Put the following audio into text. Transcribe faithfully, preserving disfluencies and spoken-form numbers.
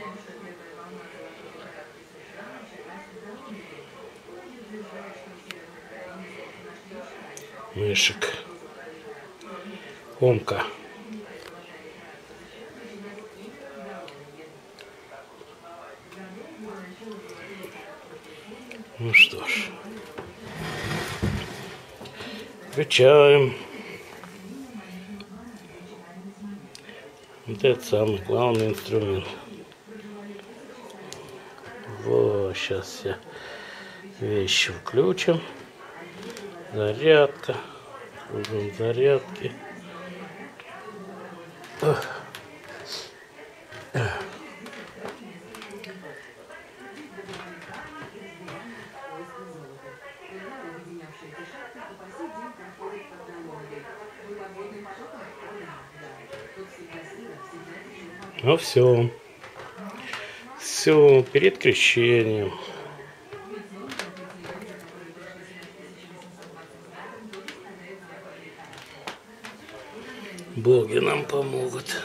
Мышек. Омка. Ну что ж. Включаем. Вот это самый главный инструмент. Вот, сейчас все вещи включим. Зарядка. Кругом зарядки. Ну все. Все, перед крещением. Боги нам помогут.